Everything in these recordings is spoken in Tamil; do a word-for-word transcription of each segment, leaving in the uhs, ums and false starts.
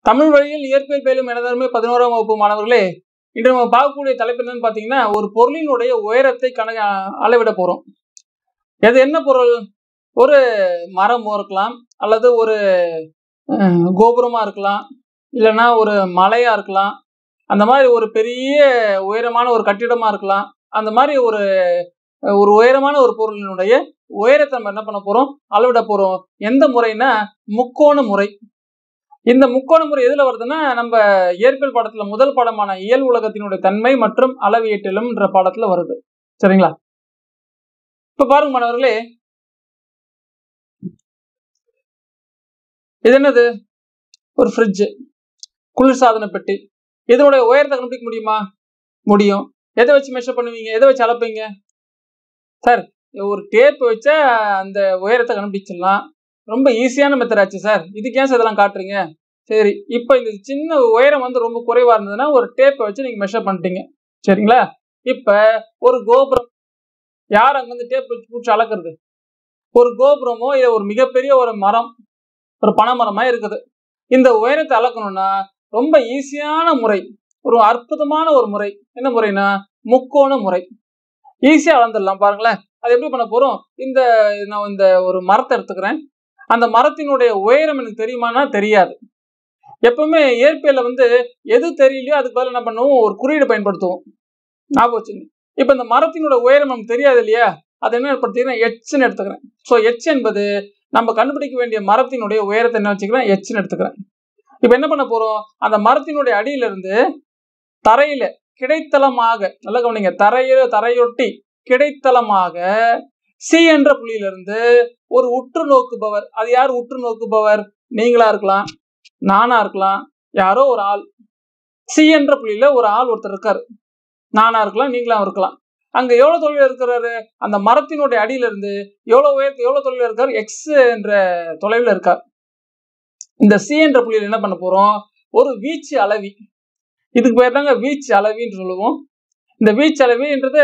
தமிழ் வழியில் இயற்பியல் பயிலும் எனதருமை பதினோராம் வகுப்பு மாணவர்களே, இன்று நம்ம பார்க்கக்கூடிய தலைப்பு என்னன்னு பார்த்தீங்கன்னா, ஒரு பொருளினுடைய உயரத்தை கணக்கு அளவிட போறோம். அது என்ன பொருள்? ஒரு மரமோ இருக்கலாம், அல்லது ஒரு கோபுரமா இருக்கலாம், இல்லைன்னா ஒரு மலையா இருக்கலாம், அந்த மாதிரி ஒரு பெரிய உயரமான ஒரு கட்டிடமா இருக்கலாம். அந்த மாதிரி ஒரு ஒரு உயரமான ஒரு பொருளினுடைய உயரத்தை நம்ம என்ன பண்ண போறோம்? அளவிட போறோம். எந்த முறைன்னா முக்கோண முறை. இந்த முக்கோண முறை எதுல வருதுன்னா, நம்ம இயற்பியல் பாடத்துல முதல் பாடமான இயல் உலகத்தினுடைய தன்மை மற்றும் அளவியற்றிலும் என்ற பாடத்துல வருது. சரிங்களா? இப்ப பாருங்க மாணவர்களே, இது என்னது? ஒரு ஃப்ரிட்ஜ், குளிர்சாதன பெட்டி. இதனுடைய உயரத்தை கண்டுபிடிக்க முடியுமா? முடியும். எதை வச்சு மெஷர் பண்ணுவீங்க? எதை வச்சு அளப்பீங்க? சார், ஒரு டேப் வச்சா அந்த உயரத்தை கண்டுபிடிச்சிடலாம். ரொம்ப ஈஸியான மெத்தட் ஆச்சு சார். இதுக்கு ஏன் சார் இதெல்லாம் காட்டுறீங்க? சரி, இப்போ இந்த சின்ன உயரம் வந்து ரொம்ப குறைவா இருந்ததுன்னா ஒரு டேப்பை வச்சு நீங்க மெஷர் பண்ணிட்டீங்க. சரிங்களா? இப்ப ஒரு கோபுரம், யார் அங்க வந்து டேப் வச்சு பிடிச்சி அளக்குறது? ஒரு கோபுரமோ இல்ல ஒரு மிகப்பெரிய ஒரு மரம், ஒரு பனைமரமா இருக்குது. இந்த உயரத்தை அளக்கணும்னா ரொம்ப ஈஸியான முறை, ஒரு அற்புதமான ஒரு முறை. என்ன முறைனா முக்கோண முறை. ஈஸியா அளந்துடலாம். பாருங்களேன், அது எப்படி பண்ண போறோம்? இந்த நான் இந்த ஒரு மரத்தை எடுத்துக்கிறேன். அந்த மரத்தினுடைய உயரம் எனக்கு தெரியுமானா தெரியாது. எப்பவுமே இயற்பியல்ல வந்து எது தெரியலையோ அதுக்கு பதில் என்ன பண்ணுவோம்? ஒரு குறியீடு பயன்படுத்துவோம். ஞாபகம் வச்சுங்க. இப்ப இந்த மரத்தினோட உயரம் நமக்கு தெரியாது இல்லையா? அது என்ன ஏற்படுத்திக்கிறேன்? எச்ன்னு எடுத்துக்கிறேன். ஸோ எச் என்பது நம்ம கண்டுபிடிக்க வேண்டிய மரத்தினுடைய உயரத்தை என்ன வச்சுக்கிறேன்? எச்ன்னு எடுத்துக்கிறேன். இப்ப என்ன பண்ண போறோம்? அந்த மரத்தினுடைய அடியிலிருந்து தரையில கிடைத்தளமாக, நல்லா கவனிங்க, தரையில தரையொட்டி கிடைத்தளமாக சி என்ற புள்ளியிலிருந்து ஒரு உற்று நோக்குபவர். அது யார் உற்று நோக்குபவர்? நீங்களா இருக்கலாம், நானா இருக்கலாம், யாரோ ஒரு ஆள். சி என்ற புள்ளியில ஒரு ஆள் ஒருத்தர் இருக்காரு. நானா இருக்கலாம், நீங்களா இருக்கலாம். அங்க எவ்வளவு தொலைவில் இருக்கிறாரு? அந்த மரத்தினுடைய அடியிலிருந்து எவ்வளவு உயரத்து எவ்வளவு தொலைவில் இருக்காரு? எக்ஸ் என்ற தொலைவில் இருக்கார். இந்த சி என்ற புள்ளியில் என்ன பண்ண போறோம்? ஒரு வீச்சு அளவி. இதுக்கு பேர் தாங்க வீச்சு அளவின்னு சொல்லுவோம். இந்த வீச்சு அளவின்றது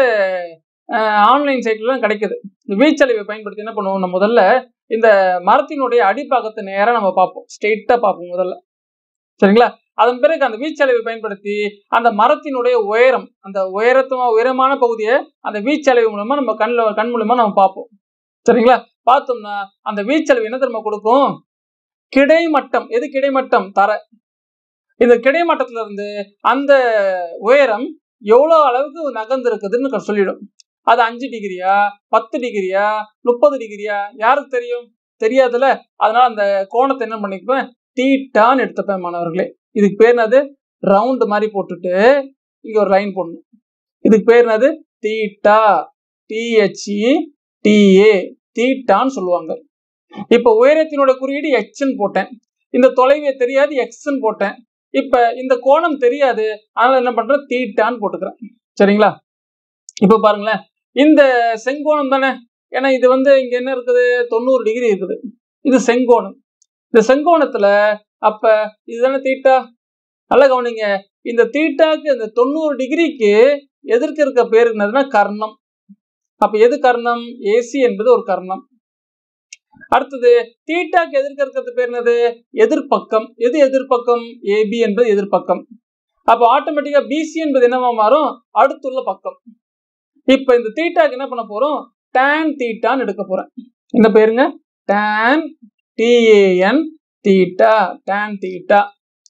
ஆன்லைன் சைட்லாம் கிடைக்குது. இந்த வீச்சளவை பயன்படுத்தி என்ன பண்ணுவோம்? நம்ம முதல்ல இந்த மரத்தினுடைய அடிப்பாகத்தை நேரம் நம்ம பார்ப்போம், ஸ்ட்ரெயிட்டா பார்ப்போம் முதல்ல. சரிங்களா? அதன் பிறகு அந்த வீச்சளவை பயன்படுத்தி அந்த மரத்தினுடைய உயரம், அந்த உயரத்துமா உயரமான பகுதியை அந்த வீச்சளவு மூலமா நம்ம கண்ணில் கண் மூலமா நம்ம பார்ப்போம். சரிங்களா? பார்த்தோம்னா அந்த வீச்சளவு என்ன தெரியுமா கொடுக்கும்? கிடைமட்டம். எது கிடைமட்டம்? தரை. இந்த கிடைமட்டத்துல இருந்து அந்த உயரம் எவ்வளவு அளவுக்கு நகர்ந்து இருக்குதுன்னு சொல்லிடும். அது அஞ்சு டிகிரியா, பத்து டிகிரியா, முப்பது டிகிரியா? யாருக்கு தெரியும்? தெரியாதுல்ல. அதனால அந்த கோணத்தை என்ன பண்ணிப்பேன்? தீட்டான்னு எடுத்துப்பேன் மாணவர்களே. இதுக்கு பேர் என்னது? ரவுண்ட் மாதிரி போட்டுட்டு இங்க ஒரு லைன் போடணும். இதுக்கு பேர் என்னது? தீட்டா. டிஹெச்இ டிஏ, தீட்டான்னு சொல்லுவாங்க. இப்ப உயரத்தினோட குறியீடு எக்ஸ்ன்னு போட்டேன். இந்த தொலைவே தெரியாது, எக்ஸ்ன்னு போட்டேன். இப்ப இந்த கோணம் தெரியாது, அதனால என்ன பண்றேன்? தீட்டான்னு போட்டுக்கிறேன். சரிங்களா? இப்ப பாருங்களேன், இந்த செங்கோணம் தானே. ஏன்னா இது வந்து இங்க என்ன இருக்குது? தொண்ணூறு டிகிரி இருக்குது. இது செங்கோணம். இந்த செங்கோணத்துல அப்ப இதுதானே தீட்டா. நல்லா கவனிங்க, இந்த தீட்டாக்கு இந்த தொண்ணூறு டிகிரிக்கு எதிர்க்க இருக்க பேரு என்னதுன்னா கர்ணம். அப்ப எது கர்ணம்? ஏசி என்பது ஒரு கர்ணம். அடுத்தது தீட்டாக்கு எதிர்க்க இருக்கிறது பேர் என்னது? எதிர்பக்கம். எது எதிர்பக்கம்? ஏபி என்பது எதிர்பக்கம். அப்ப ஆட்டோமேட்டிக்கா பிசி என்பது என்னவா மாறும்? அடுத்துள்ள பக்கம். இப்ப இந்த தீட்டாக்கு என்ன பண்ண போறோம்? டான் தீட்டான்னு எடுக்க போறேன். என்ன பேருங்க? Tan, T A N, theta, tan theta.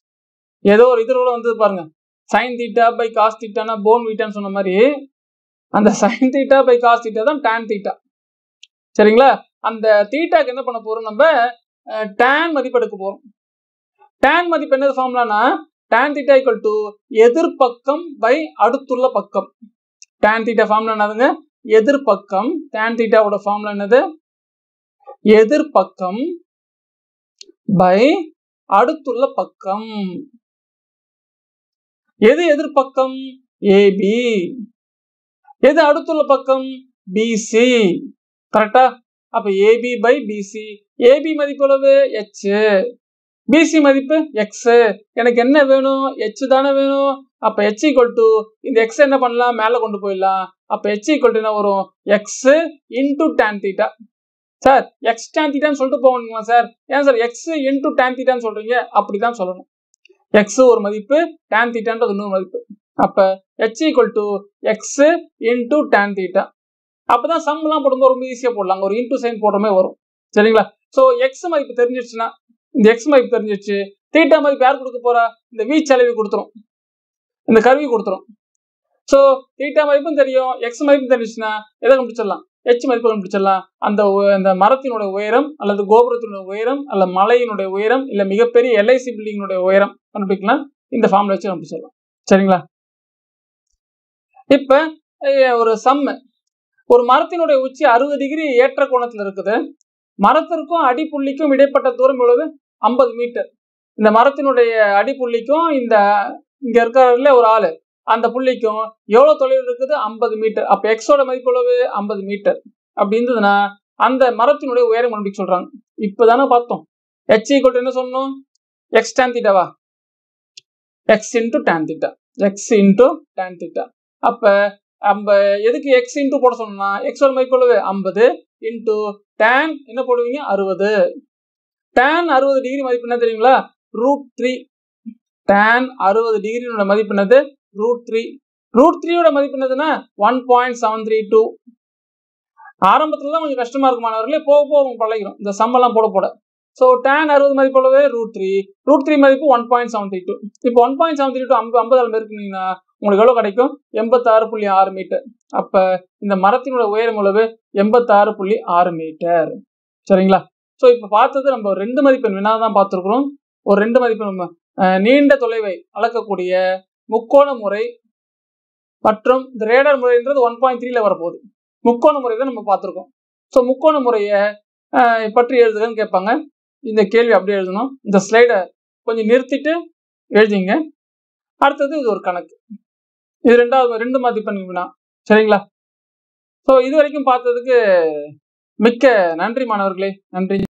ஏதோ ஒரு இதுல வந்து பாருங்க, சைன் தீட்டா பை காஸ் தீட்டானா போன் வீட்டான்னு சொன்ன மாதிரி அந்த sine theta by cos theta தான் டான் தீட்டா. சரிங்களா? அந்த தீட்டாக்கு என்ன பண்ண போறோம்? நம்ம டான் மதிப்பு எடுக்க போறோம். டான் மதிப்பு என்னது ஃபார்முலானா டான் தீட்டா ஈக்குவல் டு எதிர்பக்கம் பை அடுத்துள்ள பக்கம். டான் தீட்டா ஃபார்முலா என்னதுங்க? எதிர்பக்கம். டான் தீட்டாவோட ஃபார்முலா என்னது? எதிர்பக்கம் பை அடுத்துள்ள பக்கம். எது எதிர்பக்கம்? ஏபி. எது அடுத்துள்ள பக்கம்? பிசி. கரெக்டா? அப்ப ஏபி பை பிசி. ஏபி மதிப்பு எவ்வளவு? எச். பிசி மதிப்பு எக்ஸ். எனக்கு என்ன வேணும்? எச் தானே வேணும். அப்ப எச் ஈக்குவல் டு இந்த எக்ஸ் என்ன பண்ணலாம்? மேல கொண்டு போயிடலாம். அப்ப எச் ஈக்குவல் டு என்ன வரும்? X into tan theta. Sir, X tan தீட்டான்னு சொல்லிட்டு போகணுங்களா சார்? ஏன் சார் எக்ஸ் இன்டூ டான் தீட்டான்னு சொல்றீங்க? அப்படிதான் சொல்லணும். எக்ஸ் ஒரு மதிப்பு, டேன் தீட்டான்றது இன்னொரு மதிப்பு. அப்ப h equal to X into tan theta. அப்பதான் சம் எல்லாம் போடும்போது ரொம்ப ஈஸியா போடலாம், ஒரு இன்டூ சைன் போடுறமே வரும். சரிங்களா? சோ எக்ஸ் மதிப்பு தெரிஞ்சிருச்சுன்னா, இந்த எக்ஸ் மதிப்பு தெரிஞ்சிருச்சு, தீட்டா மதிப்பு யார் கொடுக்க போறா? இந்த வீச்சளவி கொடுத்துரும், இந்த கருவி கொடுத்துரும். சோ தீட்டா மதிப்பும் தெரியும், எக்ஸ் மதிப்பும் தெரிஞ்சிச்சுன்னா எதை கண்டுபிடிச்சிடலாம்? எச் மதிப்பு கண்டுபிடிச்சிடலாம். அந்த அந்த மரத்தினுடைய உயரம் அல்லது கோபுரத்தினுடைய உயரம் அல்ல மலையினுடைய உயரம் இல்ல மிகப்பெரிய எல்ஐசி பில்டிங்கினுடைய உயரம் கண்டுபிடிக்கலாம். இந்த ஃபார்முலா வச்சு கண்டுபிடிச்சிடலாம். சரிங்களா? இப்ப ஒரு சம், ஒரு மரத்தினுடைய உச்சி அறுபது டிகிரி ஏற்ற கோணத்துல இருக்குது. மரத்திற்கும் அடிப்புள்ளிக்கும் இடைப்பட்ட தூரம் எவ்வளவு? ஐம்பது மீட்டர். இந்த மரத்தினுடைய அடிப்புள்ளிக்கும் இந்த இங்க இருக்கிற ஒரு ஆளு அந்த புள்ளிக்கும் எவ்வளவு தொலைவில் இருக்குது? ஐம்பது மீட்டர். அப்ப எக்ஸோட மதிப்பு எவ்வளவு? ஐம்பது மீட்டர். அப்படி இருந்ததுன்னா அந்த மரத்தினுடைய உயரம் கண்டுபிடிக்க சொல்றாங்க. இப்பதானே பார்த்தோம் h ஈக்குவல் டு என்ன சொன்னோம்? எக்ஸ் tan தீட்டாவா? X into tan theta, X into tan theta. அப்ப நம்ம எதுக்கு எக்ஸ் இன்டூ போட சொன்னா, எக்ஸோட மதிப்பு எவ்வளவு? ஐம்பது இன்டூ tan என்ன போடுவீங்க? அறுபது. tan அறுபது டிகிரி மதிப்பு என்ன தெரியுங்களா? Root three. tan அறுபது டிகிரியோட மதிப்பு என்னது? Root three. ரூட் த்ரீயோட மதிப்பு என்னதுன்னா one point seven three two. ஆரம்பத்துல தான் கொஞ்சம் கஷ்டமா இருக்கும் மாணவர்களே, போக போக பழகிடும் இந்த சம் எல்லாம் போட போட. ஸோ tan அறுபது மதிப்பு எவ்வளவு? Root three. ரூட் த்ரீ மதிப்பு one point seven three two. இப்போ one point seven three two ஐம்பது இருக்குனீங்கன்னா உங்களுக்கு எவ்வளவு கிடைக்கும்? எண்பத்தாறு புள்ளி ஆறு மீட்டர். அப்ப இந்த மரத்தினோட உயரம் எவ்வளவு? எண்பத்தாறு புள்ளி ஆறு மீட்டர். சரிங்களா? ஸோ இப்ப பார்த்தது நம்ம ரெண்டு மதிப்பெண் வினா தான் பார்த்துருக்கிறோம். ஒரு ரெண்டு மதிப்பெண் நம்ம நீண்ட தொலைவை அளக்கக்கூடிய முக்கோண முறை மற்றும் இந்த ரேடார் முறைன்றது ஒன் பாயிண்ட் த்ரீல வரப்போகுது. முக்கோண முறை தான் நம்ம பார்த்துருக்கோம். ஸோ முக்கோண முறையை பற்றி எழுதுகன்னு கேட்பாங்க. இந்த கேள்வி அப்படியே எழுதணும். இந்த ஸ்லைடை கொஞ்சம் நிறுத்திட்டு எழுதிங்க. அடுத்தது இது ஒரு கணக்கு. இது ரெண்டாவது ரெண்டு மதிப்பெண் வினா. சரிங்களா? ஸோ இது வரைக்கும் பார்த்ததுக்கு மிக்க நன்றி மாணவர்களே. நன்றி.